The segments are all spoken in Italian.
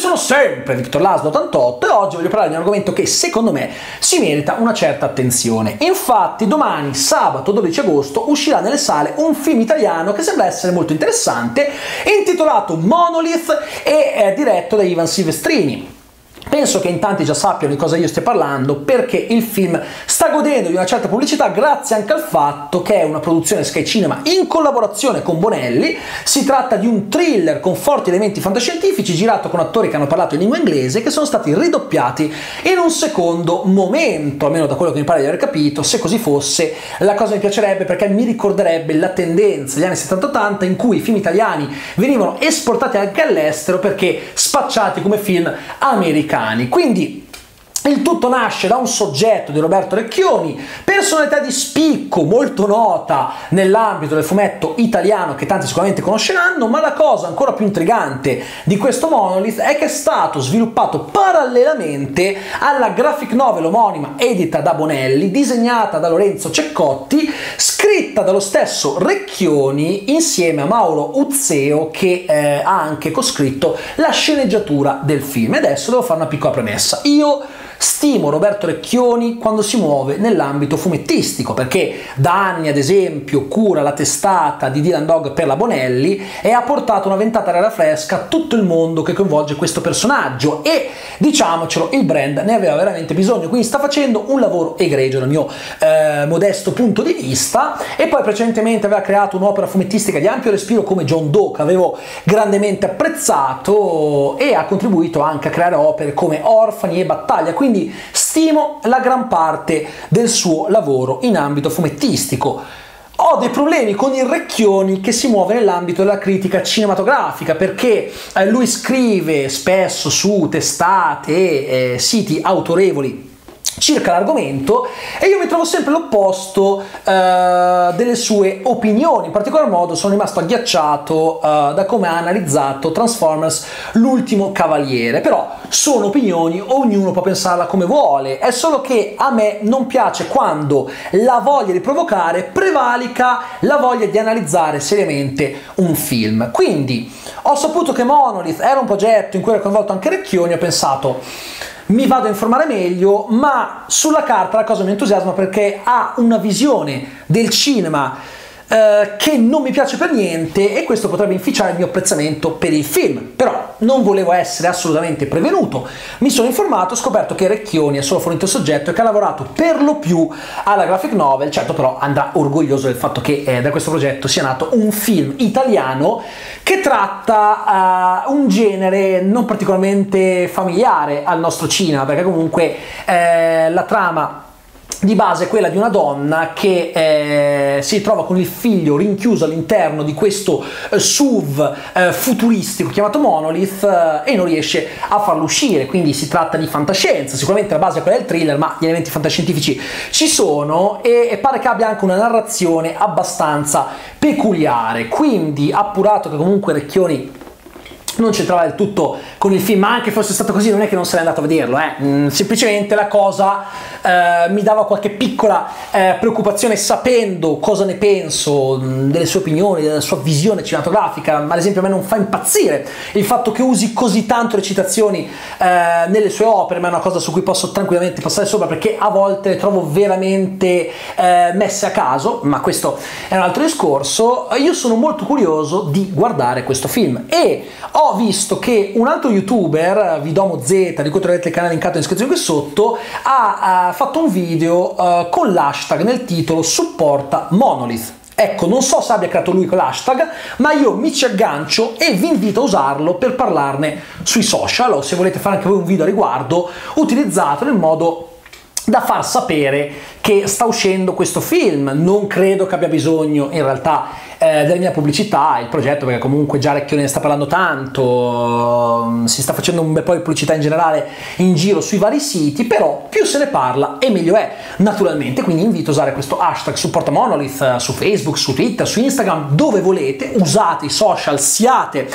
sono sempre Victor Laszlo 88 e oggi voglio parlare di un argomento che secondo me si merita una certa attenzione. Infatti domani, sabato 12 agosto, uscirà nelle sale un film italiano che sembra essere molto interessante, intitolato Monolith e è diretto da Ivan Silvestrini. Penso che in tanti già sappiano di cosa io stia parlando, perché il film sta godendo di una certa pubblicità grazie anche al fatto che è una produzione Sky Cinema in collaborazione con Bonelli. Si tratta di un thriller con forti elementi fantascientifici, girato con attori che hanno parlato in lingua inglese, che sono stati ridoppiati in un secondo momento, almeno da quello che mi pare di aver capito. Se così fosse, la cosa mi piacerebbe, perché mi ricorderebbe la tendenza degli anni 70-80 in cui i film italiani venivano esportati anche all'estero perché spacciati come film americani. Quindi il tutto nasce da un soggetto di Roberto Recchioni, personalità di spicco molto nota nell'ambito del fumetto italiano che tanti sicuramente conosceranno, ma la cosa ancora più intrigante di questo Monolith è che è stato sviluppato parallelamente alla graphic novel omonima edita da Bonelli, disegnata da Lorenzo Ceccotti, scritta dallo stesso Recchioni insieme a Mauro Uzzeo, che ha anche coscritto la sceneggiatura del film. E adesso devo fare una piccola premessa. Io stimo Roberto Recchioni quando si muove nell'ambito fumettistico, perché da anni ad esempio cura la testata di Dylan Dog per la Bonelli e ha portato una ventata d'aria fresca a tutto il mondo che coinvolge questo personaggio, e diciamocelo, il brand ne aveva veramente bisogno, quindi sta facendo un lavoro egregio dal mio modesto punto di vista. E poi precedentemente aveva creato un'opera fumettistica di ampio respiro come John Doe, che avevo grandemente apprezzato, e ha contribuito anche a creare opere come Orfani e Battaglia, quindi stimo la gran parte del suo lavoro in ambito fumettistico. Ho dei problemi con il Recchioni che si muove nell'ambito della critica cinematografica, perché lui scrive spesso su testate e siti autorevoli circa l'argomento, e io mi trovo sempre l'opposto delle sue opinioni. In particolar modo sono rimasto agghiacciato da come ha analizzato Transformers l'ultimo Cavaliere. Però sono opinioni, ognuno può pensarla come vuole, è solo che a me non piace quando la voglia di provocare prevalica la voglia di analizzare seriamente un film. Quindi ho saputo che Monolith era un progetto in cui era coinvolto anche Recchioni, ho pensato mi vado a informare meglio, ma sulla carta la cosa mi entusiasma perché ha una visione del cinema che non mi piace per niente, e questo potrebbe inficiare il mio apprezzamento per il film. Però non volevo essere assolutamente prevenuto, mi sono informato, ho scoperto che Recchioni è solo fornito il soggetto e che ha lavorato per lo più alla graphic novel. Certo, però andrà orgoglioso del fatto che da questo progetto sia nato un film italiano che tratta un genere non particolarmente familiare al nostro cinema, perché comunque la trama di base è quella di una donna che si trova con il figlio rinchiuso all'interno di questo SUV futuristico chiamato Monolith e non riesce a farlo uscire. Quindi si tratta di fantascienza, sicuramente la base è quella del thriller, ma gli elementi fantascientifici ci sono, e pare che abbia anche una narrazione abbastanza peculiare. Quindi, appurato che comunque Recchioni non c'entrava del tutto con il film, ma anche fosse stato così non è che non sarei andato a vederlo, semplicemente la cosa mi dava qualche piccola preoccupazione, sapendo cosa ne penso delle sue opinioni, della sua visione cinematografica. Ad esempio a me non fa impazzire il fatto che usi così tanto le citazioni nelle sue opere, ma è una cosa su cui posso tranquillamente passare sopra, perché a volte le trovo veramente messe a caso, ma questo è un altro discorso. Io sono molto curioso di guardare questo film, e ho visto che un altro youtuber, Vidomo Z, di cui trovate il canale linkato in descrizione qui sotto, ha fatto un video con l'hashtag nel titolo supporta Monolith. Ecco, non so se abbia creato lui quell'hashtag, ma io mi ci aggancio e vi invito a usarlo per parlarne sui social, o se volete fare anche voi un video a riguardo, utilizzatelo in modo da far sapere che sta uscendo questo film. Non credo che abbia bisogno in realtà della mia pubblicità il progetto, perché comunque già Recchioni ne sta parlando tanto, si sta facendo un bel po' di pubblicità in generale in giro sui vari siti, però più se ne parla e meglio è, naturalmente. Quindi invito a usare questo hashtag supporta Monolith su Facebook, su Twitter, su Instagram, dove volete, usate i social, siate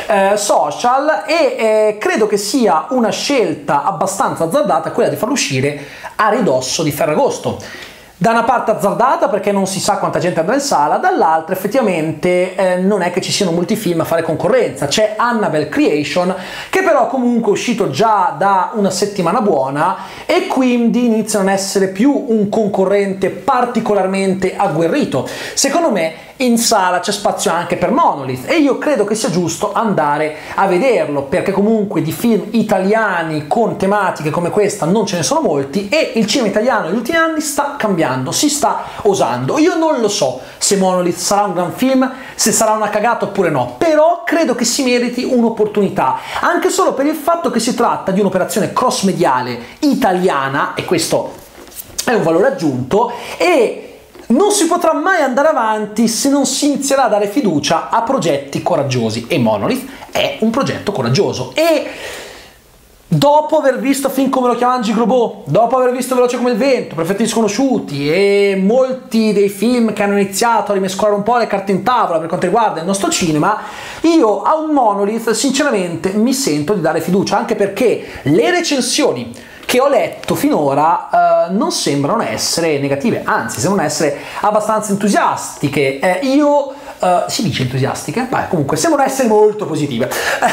social, e credo che sia una scelta abbastanza azzardata quella di farlo uscire a ridosso di Ferragosto. Da una parte azzardata perché non si sa quanta gente andrà in sala, dall'altra effettivamente non è che ci siano molti film a fare concorrenza. C'è Annabelle Creation, che però comunque è uscito già da una settimana buona e quindi iniziano ad essere più un concorrente particolarmente agguerrito. Secondo me in sala c'è spazio anche per Monolith e io credo che sia giusto andare a vederlo, perché comunque di film italiani con tematiche come questa non ce ne sono molti e il cinema italiano negli ultimi anni sta cambiando, si sta osando. Io non lo so se Monolith sarà un gran film, se sarà una cagata oppure no, però credo che si meriti un'opportunità, anche solo per il fatto che si tratta di un'operazione cross-mediale italiana, e questo è un valore aggiunto, e non si potrà mai andare avanti se non si inizierà a dare fiducia a progetti coraggiosi, e Monolith è un progetto coraggioso. E dopo aver visto film come Lo chiama Angie Grobot, dopo aver visto Veloce come il vento, Perfetti sconosciuti e molti dei film che hanno iniziato a rimescolare un po' le carte in tavola per quanto riguarda il nostro cinema, io a un Monolith sinceramente mi sento di dare fiducia, anche perché le recensioni che ho letto finora non sembrano essere negative, anzi sembrano essere abbastanza entusiastiche. Si dice entusiastiche? Beh, comunque sembrano essere molto positive.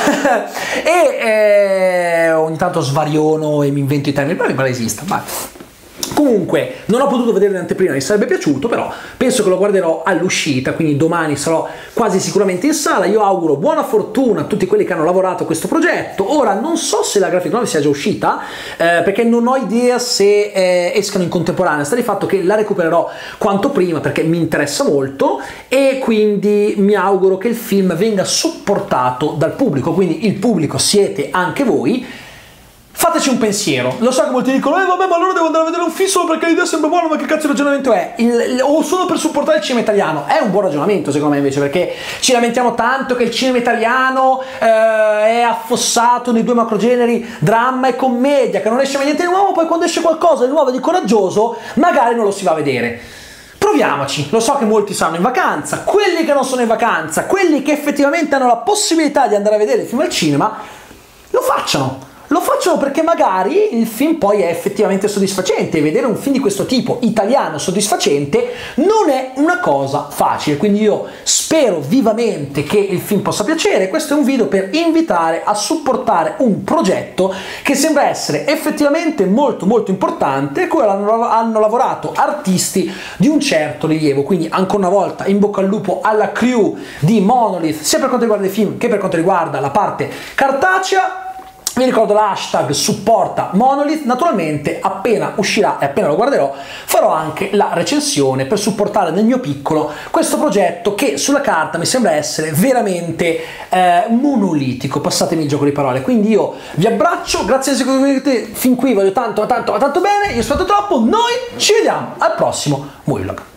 Ogni tanto svariono e mi invento i termini, però mi pare esista. Comunque non ho potuto vedere l'anteprima, mi sarebbe piaciuto, però penso che lo guarderò all'uscita, quindi domani sarò quasi sicuramente in sala. Io auguro buona fortuna a tutti quelli che hanno lavorato a questo progetto. Ora non so se la graphic novel sia già uscita, perché non ho idea se escano in contemporanea. Sta di fatto che la recupererò quanto prima perché mi interessa molto, e quindi mi auguro che il film venga supportato dal pubblico, quindi il pubblico siete anche voi. Fateci un pensiero. Lo so che molti dicono vabbè, ma allora devo andare a vedere un film solo perché l'idea sembra buona, ma che cazzo di ragionamento è? O solo per supportare il cinema italiano? È un buon ragionamento secondo me, invece, perché ci lamentiamo tanto che il cinema italiano è affossato nei due macrogeneri dramma e commedia, che non esce mai niente di nuovo, poi quando esce qualcosa di nuovo e di coraggioso magari non lo si va a vedere. Proviamoci. Lo so che molti saranno in vacanza, quelli che non sono in vacanza, quelli che effettivamente hanno la possibilità di andare a vedere il film al cinema, lo facciano. Lo facciano perché magari il film poi è effettivamente soddisfacente, e vedere un film di questo tipo italiano soddisfacente non è una cosa facile, quindi io spero vivamente che il film possa piacere. Questo è un video per invitare a supportare un progetto che sembra essere effettivamente molto molto importante, a cui hanno lavorato artisti di un certo rilievo, quindi ancora una volta in bocca al lupo alla crew di Monolith, sia per quanto riguarda i film che per quanto riguarda la parte cartacea. Vi ricordo l'hashtag supporta Monolith. Naturalmente appena uscirà e appena lo guarderò farò anche la recensione per supportare nel mio piccolo questo progetto che sulla carta mi sembra essere veramente monolitico, passatemi il gioco di parole. Quindi io vi abbraccio, grazie se vedete fin qui, voglio tanto bene, io sono stato troppo, noi ci vediamo al prossimo Movie Vlog.